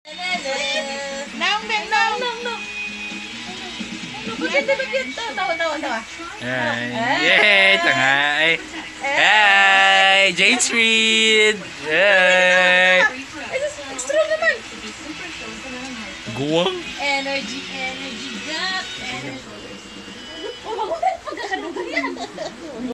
Naong, Ben, naong. Tawa. Yay! Tangay! Hey! Jade Street! Hey! Extra naman. Guwang? Energy, got energy.